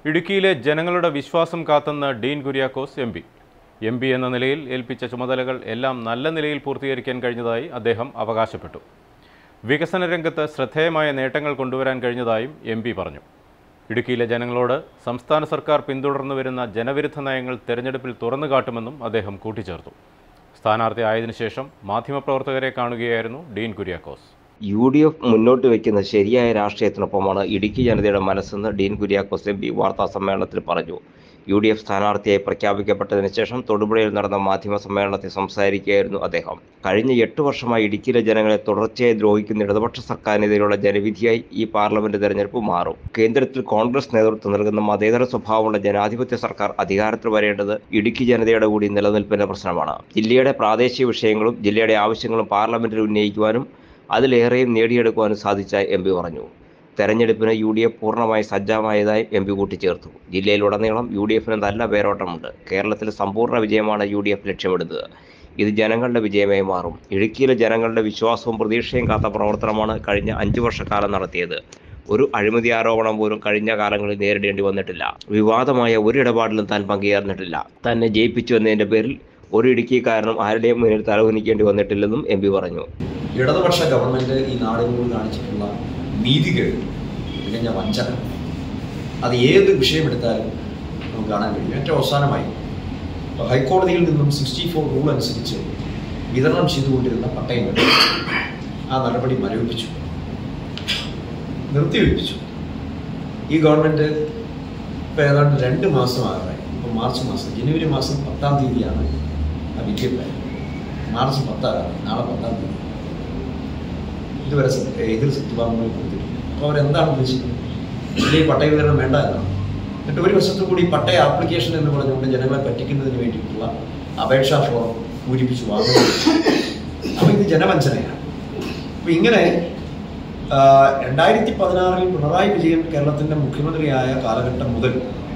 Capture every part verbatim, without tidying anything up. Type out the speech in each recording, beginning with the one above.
ഇടുക്കിയിലെ ജനങ്ങളുടെ വിശ്വാസം കാത്തുന്ന Dean Kuriakose M P M P എന്ന നിലയിൽ ഏൽപ്പിച്ച ചുമതലകൾ എല്ലാം നല്ല നിലയിൽ പൂർത്തീകരിക്കാൻ കഴിഞ്ഞതായി അദ്ദേഹം അവകാശപ്പെട്ടു. വികസന രംഗത്ത് ശ്രദ്ധേയമായ നേട്ടങ്ങൾ കൊണ്ടുവരാൻ കഴിഞ്ഞതായും എം പി പറഞ്ഞു. ഇടുക്കിയിലെ ജനങ്ങളോട് സംസ്ഥാന സർക്കാർ പിന്തുടർന്നു വരുന്ന ജനവിരുദ്ധ നയങ്ങൾ തെരഞ്ഞെടുപ്പിൽ തുറന്നുകാട്ടുമെന്നും അദ്ദേഹം കൂട്ടിച്ചേർത്തു. സ്ഥാനാർത്ഥി ആയതിനു ശേഷം മാധ്യമപ്രവർത്തകരെ കാണുകയായിരുന്നു Dean Kuriakose. U D F മുന്നോട്ട് വയ്ക്കുന്ന ശരിയായ രാഷ്ട്രീയത്തിനൊപ്പമാണ് ഇടുക്കി ജനതയുടെ മനസ്സെന്ന് ഡീൻ കുര്യാക്കോസ് എം പി വാർത്താ സമ്മേളനത്തിൽ പറഞ്ഞു. യു ഡി എഫ് സ്ഥാനാർത്ഥിയായി പ്രഖ്യാപിക്കപ്പെട്ടതിന് ശേഷം തൊടുപുഴയിൽ നടന്ന മാധ്യമ സമ്മേളനത്തിൽ സംസാരിക്കുകയായിരുന്നു അദ്ദേഹം. കഴിഞ്ഞ എട്ട് വർഷമായി ഇടുക്കിയിലെ ജനങ്ങളെ തുടർച്ചയായി ദ്രോഹിക്കുന്ന ഇടതുപക്ഷ സർക്കാരിനെതിരെയുള്ള ജനവിധിയായി ഈ പാർലമെന്റ് തെരഞ്ഞെടുപ്പ് മാറും. കേന്ദ്രത്തിൽ കോൺഗ്രസ് നേതൃത്വം നൽകുന്ന മതേതര സ്വഭാവമുള്ള ജനാധിപത്യ സർക്കാർ അധികാരത്തിൽ വരേണ്ടത് ഇടുക്കി ജനതയുടെ കൂടി നിലനിൽപ്പിന്റെ പ്രശ്നമാണ്. ജില്ലയുടെ പ്രാദേശിക വിഷയങ്ങളും ജില്ലയുടെ ആവശ്യങ്ങളും പാർലമെന്റിൽ ഉന്നയിക്കുവാനും അതിലേറെയും നേടിയെടുക്കുവാനും സാധിച്ച എം പി പറഞ്ഞു. തെരഞ്ഞെടുപ്പിന് യു ഡി എഫ് പൂർണ്ണമായി സജ്ജമായതായും എം പി കൂട്ടിച്ചേർത്തു. ജില്ലയിലുടനീളം യു ഡി എഫിന് നല്ല വേരോട്ടമുണ്ട്. കേരളത്തിൽ സമ്പൂർണ്ണ വിജയമാണ് യു ഡി എഫ് ലക്ഷ്യമിടുന്നത്. ഇത് ജനങ്ങളുടെ വിജയമായി മാറും. ഇടുക്കിയിലെ ജനങ്ങളുടെ വിശ്വാസവും പ്രതീക്ഷയും കാത്ത പ്രവർത്തനമാണ് കഴിഞ്ഞ അഞ്ചു വർഷക്കാലം നടത്തിയത്. ഒരു അഴിമതി ആരോപണം പോലും കഴിഞ്ഞ കാലങ്ങളിൽ നേരിടേണ്ടി വന്നിട്ടില്ല. വിവാദമായ ഒരു ഇടപാടിലും താൻ പങ്കുചേർന്നിട്ടില്ല. തന്നെ ജയിപ്പിച്ചു എന്നതിൻ്റെ പേരിൽ ഒരു ഇടുക്കിക്കാരനും ആരുടെയും മുന്നിൽ തലകുനിക്കേണ്ടി വന്നിട്ടില്ലെന്നും എം പി പറഞ്ഞു. ഇടതുപക്ഷ ഗവൺമെൻറ് ഈ നാടിനോട് കാണിച്ചിട്ടുള്ള നീതികേട്, തികഞ്ഞ വഞ്ചന, അത് ഏത് വിഷയമെടുത്താലും നമുക്ക് കാണാൻ കഴിയും. ഏറ്റവും അവസാനമായി ഹൈക്കോടതിയിൽ നിന്നും സിക്സ്റ്റി ഫോർ റൂൾ അനുസരിച്ച് വിതരണം ചെയ്തുകൊണ്ടിരുന്ന പട്ടയങ്ങൾ ആ നടപടി മരവിപ്പിച്ചു, നിർത്തിവെപ്പിച്ചു. ഈ ഗവൺമെൻറ് ഇപ്പോൾ ഏതാണ്ട് രണ്ട് മാസമാകാറായി. ഇപ്പോൾ മാർച്ച് മാസം ജനുവരി മാസം പത്താം തീയതിയാണ് ആ വിധിയുണ്ടായത്. മാർച്ച് പത്താകാറ്, നാളെ പത്താം തീയതി. ഇതുവരെ എതിർ സത്യവാങ്മൂലം കൊടുത്തിട്ടില്ല. അപ്പോൾ അവരെന്താണ് ഉദ്ദേശിക്കുന്നത്? ഈ പട്ടയ വിതരണം വേണ്ട എന്നാണ്. എന്നിട്ട് ഒരു വശത്തു കൂടി പട്ടയ ആപ്ലിക്കേഷൻ എന്ന് പറഞ്ഞുകൊണ്ട് ജനങ്ങളെ പറ്റിക്കുന്നതിന് വേണ്ടിയിട്ടുള്ള അപേക്ഷാ ഫോം പൂരിപ്പിച്ച് വാങ്ങുന്നത്. അപ്പോൾ ഇത് ജനവഞ്ചനയാണ്. അപ്പോൾ ഇങ്ങനെ രണ്ടായിരത്തി പതിനാറിൽ പിണറായി വിജയൻ കേരളത്തിൻ്റെ മുഖ്യമന്ത്രിയായ കാലഘട്ടം മുതൽ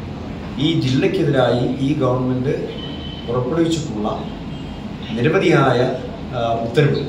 ഈ ജില്ലയ്ക്കെതിരായി ഈ ഗവൺമെൻറ് പുറപ്പെടുവിച്ചിട്ടുള്ള നിരവധിയായ ഉത്തരവുകൾ,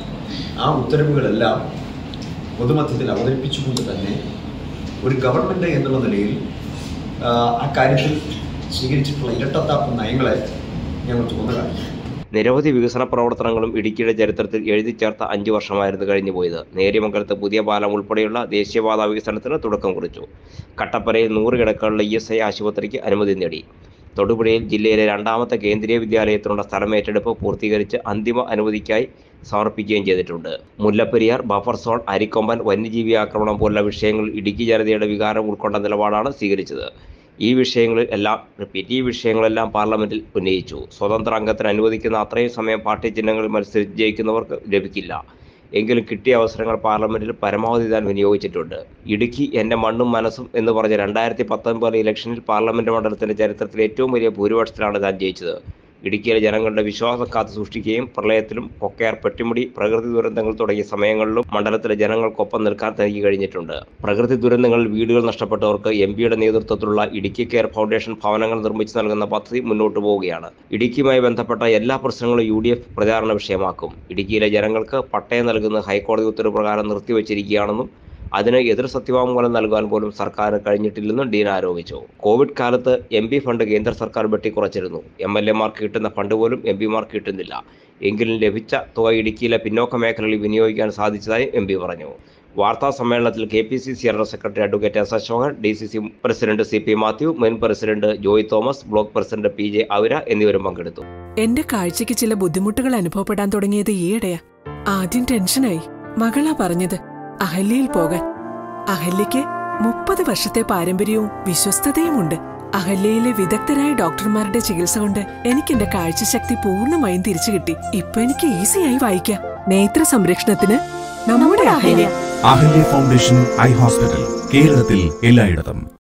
ആ ഉത്തരവുകളെല്ലാം പൊതുമധ്യത്തിൽ അവതരിപ്പിച്ചുകൊണ്ട് തന്നെ ഒരു ഗവൺമെൻറ് എന്നുള്ള നിലയിൽ അക്കാര്യത്തിൽ സ്വീകരിച്ചിട്ടുള്ള ഇരട്ടത്താപ്പ് നയങ്ങളെ ഞങ്ങൾ തുറന്നു കാണിക്കും. നിരവധി വികസന പ്രവർത്തനങ്ങളും ഇടുക്കിയുടെ ചരിത്രത്തിൽ എഴുതി ചേർത്ത അഞ്ചു വർഷമായിരുന്നു കഴിഞ്ഞു പോയത്. നേര്യമംഗലത്ത് പുതിയ പാലം ഉൾപ്പെടെയുള്ള ദേശീയപാത വികസനത്തിന് തുടക്കം കുറിച്ചു. കട്ടപ്പനയിൽ നൂറ് കിടക്കകളുള്ള ഇ എസ് ഐ ആശുപത്രിക്ക് അനുമതി നേടി. തൊടുപുഴയിൽ ജില്ലയിലെ രണ്ടാമത്തെ കേന്ദ്രീയ വിദ്യാലയത്തിനുള്ള സ്ഥലമേറ്റെടുപ്പ് പൂർത്തീകരിച്ച് അന്തിമ അനുമതിക്കായി സമർപ്പിക്കുകയും ചെയ്തിട്ടുണ്ട്. മുല്ലപ്പെരിയാർ, ബഫർ സോൺ, അരിക്കൊമ്പൻ, വന്യജീവി ആക്രമണം പോലുള്ള വിഷയങ്ങളിൽ ഇടുക്കി ജനതയുടെ വികാരം ഉൾക്കൊണ്ട നിലപാടാണ് സ്വീകരിച്ചത്. ഈ വിഷയങ്ങളിൽ എല്ലാം റിപ്പീറ്റ് ഈ വിഷയങ്ങളെല്ലാം പാർലമെന്റിൽ ഉന്നയിച്ചു. സ്വതന്ത്ര അംഗത്തിന് അനുവദിക്കുന്ന അത്രയും സമയം പാർട്ടി ചിഹ്നങ്ങളിൽ മത്സരിച്ച് ജയിക്കുന്നവർക്ക് ലഭിക്കില്ല. എങ്കിലും കിട്ടിയ അവസരങ്ങൾ പാർലമെന്റിൽ പരമാവധി താൻ വിനിയോഗിച്ചിട്ടുണ്ട്. ഇടുക്കി എൻ്റെ മണ്ണും മനസ്സും എന്ന് പറഞ്ഞ രണ്ടായിരത്തി പത്തൊൻപത് ഇലക്ഷനിൽ പാർലമെന്റ് മണ്ഡലത്തിന്റെ ചരിത്രത്തിൽ ഏറ്റവും വലിയ ഭൂരിപക്ഷത്തിലാണ് താൻ ജയിച്ചത്. ഇടുക്കിയിലെ ജനങ്ങളുടെ വിശ്വാസം കാത്തു സൂക്ഷിക്കുകയും പ്രളയത്തിലും കൊക്കയാർ, പെട്ടിമുടി, പ്രകൃതി ദുരന്തങ്ങൾ തുടങ്ങിയ സമയങ്ങളിലും മണ്ഡലത്തിലെ ജനങ്ങൾക്കൊപ്പം നിൽക്കാൻ തനിക്ക് കഴിഞ്ഞിട്ടുണ്ട്. പ്രകൃതി ദുരന്തങ്ങളിൽ വീടുകൾ നഷ്ടപ്പെട്ടവർക്ക് എം പിയുടെ നേതൃത്വത്തിലുള്ള ഇടുക്കി കെയർ ഫൗണ്ടേഷൻ ഭവനങ്ങൾ നിർമ്മിച്ചു നൽകുന്ന പദ്ധതി മുന്നോട്ട് പോവുകയാണ്. ഇടുക്കിയുമായി ബന്ധപ്പെട്ട എല്ലാ പ്രശ്നങ്ങളും യു ഡി എഫ് പ്രചാരണ വിഷയമാക്കും. ഇടുക്കിയിലെ ജനങ്ങൾക്ക് പട്ടയം നൽകുന്നത് ഹൈക്കോടതി ഉത്തരവ് പ്രകാരം നിർത്തിവച്ചിരിക്കുകയാണെന്നും അതിന് എതിർ സത്യവാങ്മൂലം നൽകാൻ പോലും സർക്കാരിന് കഴിഞ്ഞിട്ടില്ലെന്നും ഡീൻ ആരോപിച്ചു. കോവിഡ് കാലത്ത് എം പി ഫണ്ട് കേന്ദ്ര സർക്കാർ വെട്ടിക്കുറച്ചിരുന്നു. എം എൽ എമാർക്ക് കിട്ടുന്ന ഫണ്ട് പോലും എം പിമാർക്ക് കിട്ടുന്നില്ല. എങ്കിലും ലഭിച്ച തുക ഇടുക്കിയിലെ പിന്നോക്ക മേഖലകളിൽ വിനിയോഗിക്കാൻ സാധിച്ചതായി എം പി പറഞ്ഞു. വാർത്താ സമ്മേളനത്തിൽ K P C C general secretary advocate S Ashokan, D C C president C P Mathew, മുൻ president Joy Thomas, block president P J ഔര എന്നിവരും പങ്കെടുത്തു. എന്റെ കാഴ്ചയ്ക്ക് ചില ബുദ്ധിമുട്ടുകൾ അനുഭവപ്പെടാൻ തുടങ്ങിയത് ഈയിടെയാ. ആദ്യം ടെൻഷനായി. മകളാ പറഞ്ഞത് അഹല്യയിൽ പോകാൻ. അഹല്യയ്ക്ക് മുപ്പത് വർഷത്തെ പാരമ്പര്യവും വിശ്വസ്തതയുമുണ്ട്. അഹല്യയിലെ വിദഗ്ധരായ ഡോക്ടർമാരുടെ ചികിത്സ കൊണ്ട് എനിക്ക് എന്റെ കാഴ്ചശക്തി പൂർണ്ണമായും തിരിച്ചു കിട്ടി. ഇപ്പൊ എനിക്ക് ഈസിയായി വായിക്കാം. നേത്ര സംരക്ഷണത്തിന് നമ്മുടെ Ahalya. Ahalya foundation eye hospital, കേരളത്തിൽ എല്ലായിടത്തും.